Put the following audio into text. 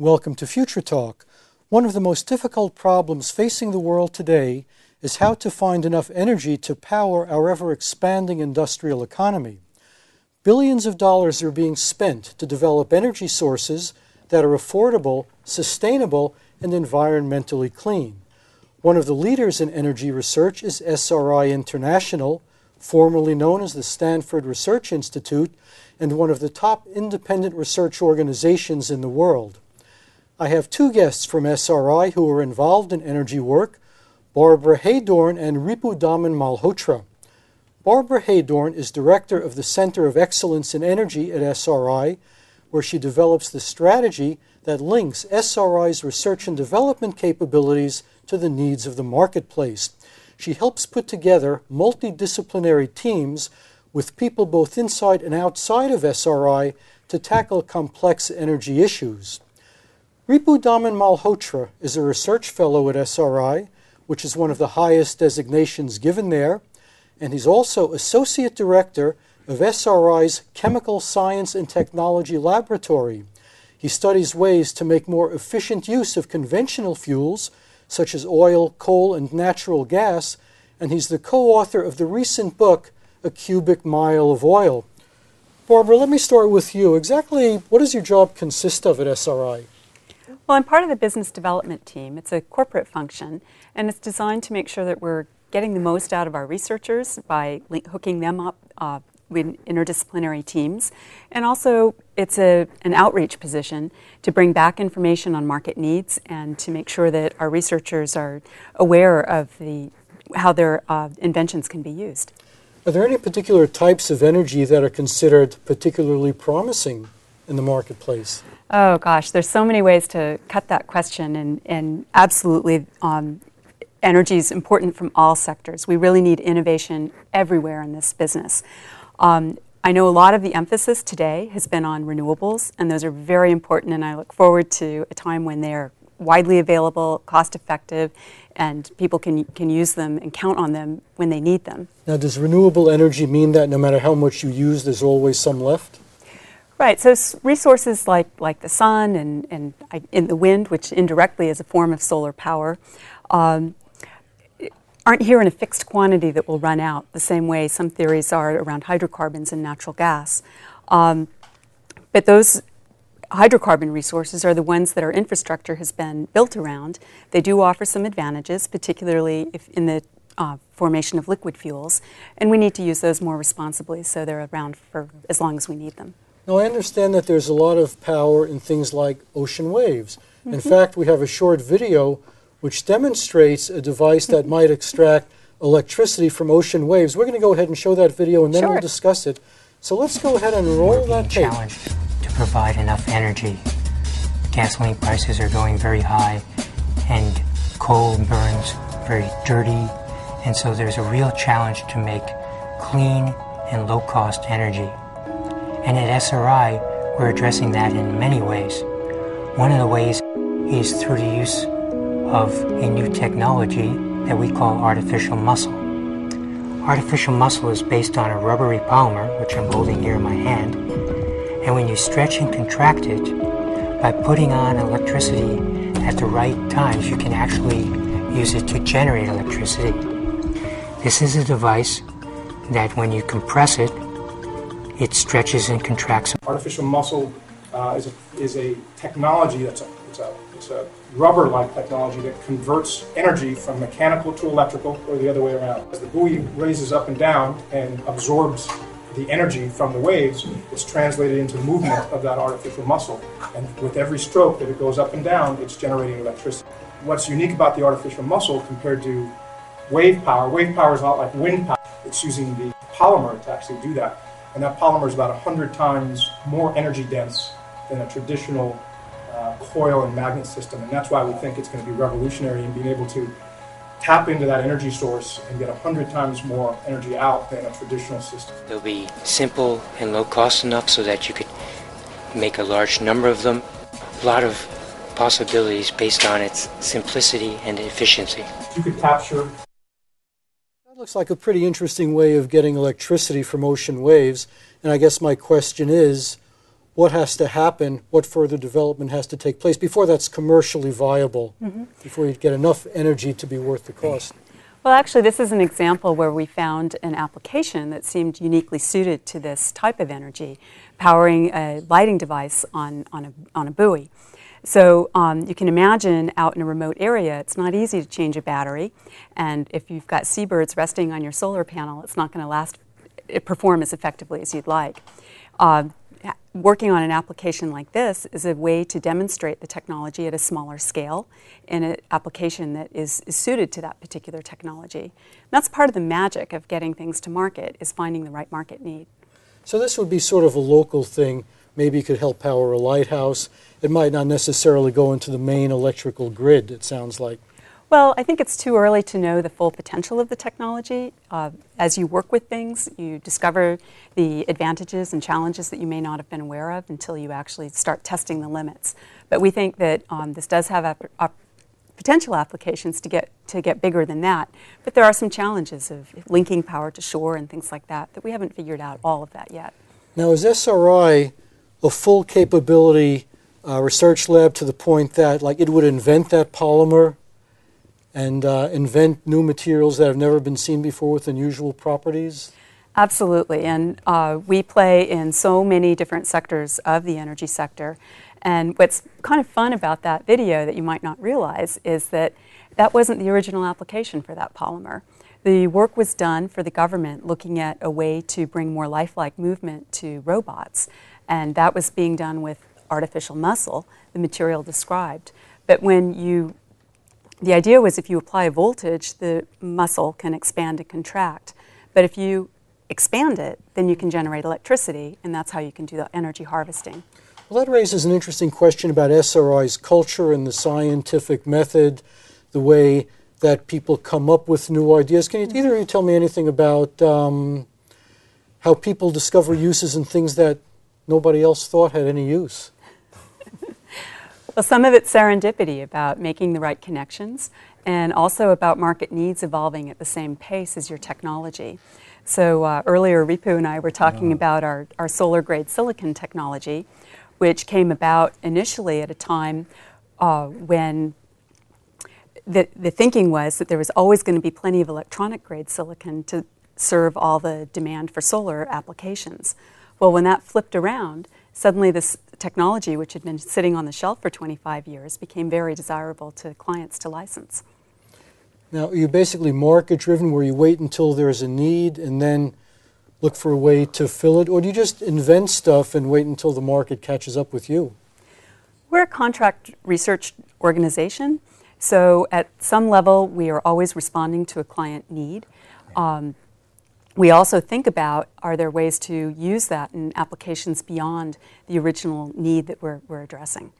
Welcome to Future Talk. One of the most difficult problems facing the world today is how to find enough energy to power our ever-expanding industrial economy. Billions of dollars are being spent to develop energy sources that are affordable, sustainable, and environmentally clean. One of the leaders in energy research is SRI International, formerly known as the Stanford Research Institute, and one of the top independent research organizations in the world. I have two guests from SRI who are involved in energy work, Barbara Heydorn and Ripudaman Malhotra. Barbara Heydorn is director of the Center of Excellence in Energy at SRI, where she develops the strategy that links SRI's research and development capabilities to the needs of the marketplace. She helps put together multidisciplinary teams with people both inside and outside of SRI to tackle complex energy issues. Ripudaman Malhotra is a research fellow at SRI, which is one of the highest designations given there, and he's also associate director of SRI's Chemical Science and Technology Laboratory. He studies ways to make more efficient use of conventional fuels, such as oil, coal, and natural gas, and he's the co-author of the recent book, A Cubic Mile of Oil. Barbara, let me start with you. Exactly what does your job consist of at SRI? Well, I'm part of the business development team. It's a corporate function, and it's designed to make sure that we're getting the most out of our researchers by hooking them up with interdisciplinary teams. And also, it's an outreach position to bring back information on market needs and to make sure that our researchers are aware of how their inventions can be used. Are there any particular types of energy that are considered particularly promising in the marketplace? Oh gosh, there's so many ways to cut that question, and absolutely energy is important from all sectors. We really need innovation everywhere in this business. I know a lot of the emphasis today has been on renewables, and those are very important, and I look forward to a time when they're widely available, cost-effective, and people can use them and count on them when they need them. Now, does renewable energy mean that no matter how much you use, there's always some left? Right, so resources like the sun and the wind, which indirectly is a form of solar power, aren't here in a fixed quantity that will run out, the same way some theories are around hydrocarbons and natural gas. But those hydrocarbon resources are the ones that our infrastructure has been built around. They do offer some advantages, particularly in the formation of liquid fuels, and we need to use those more responsibly so they're around for as long as we need them. Now, I understand that there's a lot of power in things like ocean waves. Mm-hmm. In fact, we have a short video which demonstrates a device that might extract electricity from ocean waves. We're going to go ahead and show that video, and then we'll discuss it. So let's go ahead and roll that tape. We're being challenged to provide enough energy. Gasoline prices are going very high, and coal burns very dirty, and so there's a real challenge to make clean and low-cost energy. And at SRI, we're addressing that in many ways. One of the ways is through the use of a new technology that we call artificial muscle. Artificial muscle is based on a rubbery polymer, which I'm holding here in my hand, and when you stretch and contract it, by putting on electricity at the right times, you can actually use it to generate electricity. This is a device that when you compress it, it stretches and contracts. Artificial muscle is a technology it's a rubber-like technology that converts energy from mechanical to electrical or the other way around. As the buoy raises up and down and absorbs the energy from the waves, it's translated into movement of that artificial muscle. And with every stroke that it goes up and down, it's generating electricity. What's unique about the artificial muscle compared to wave power is a lot like wind power. It's using the polymer to actually do that. And that polymer is about 100 times more energy dense than a traditional coil and magnet system. And that's why we think it's going to be revolutionary in being able to tap into that energy source and get 100 times more energy out than a traditional system. They'll be simple and low cost enough so that you could make a large number of them. A lot of possibilities based on its simplicity and efficiency. You could capture. Looks like a pretty interesting way of getting electricity from ocean waves. And I guess my question is, what has to happen, what further development has to take place before that's commercially viable, before you get enough energy to be worth the cost. Well, actually, this is an example where we found an application that seemed uniquely suited to this type of energy, powering a lighting device on a buoy. So you can imagine out in a remote area, it's not easy to change a battery, and if you've got seabirds resting on your solar panel, it's not going to perform as effectively as you'd like. Working on an application like this is a way to demonstrate the technology at a smaller scale in an application that is suited to that particular technology. And that's part of the magic of getting things to market, is finding the right market need. So this would be sort of a local thing. Maybe it could help power a lighthouse. It might not necessarily go into the main electrical grid, it sounds like. Well, I think it's too early to know the full potential of the technology. As you work with things, you discover the advantages and challenges that you may not have been aware of until you actually start testing the limits. But we think that this does have potential applications to get bigger than that. But there are some challenges of linking power to shore and things like that we haven't figured out all of that yet. Now, is SRI a full capability research lab to the point that it would invent that polymer and invent new materials that have never been seen before with unusual properties? Absolutely, and we play in so many different sectors of the energy sector. And what's kind of fun about that video that you might not realize is that that wasn't the original application for that polymer. The work was done for the government looking at a way to bring more lifelike movement to robots, and that was being done with artificial muscle, the material described. But the idea was if you apply a voltage, the muscle can expand and contract. But if you expand it, then you can generate electricity, and that's how you can do the energy harvesting. Well, that raises an interesting question about SRI's culture and the scientific method, the way that people come up with new ideas. Can either of you tell me anything about how people discover uses in things that nobody else thought had any use? Well, some of it's serendipity, about making the right connections, and also about market needs evolving at the same pace as your technology. So earlier, Ripu and I were talking about our solar-grade silicon technology, which came about initially at a time when the thinking was that there was always going to be plenty of electronic-grade silicon to serve all the demand for solar applications. Well, when that flipped around, suddenly this technology, which had been sitting on the shelf for 25 years, became very desirable to clients to license. Now, are you basically market-driven, where you wait until there's a need and then look for a way to fill it? Or do you just invent stuff and wait until the market catches up with you? We're a contract research organization, so at some level we are always responding to a client need. We also think about, are there ways to use that in applications beyond the original need that we're addressing?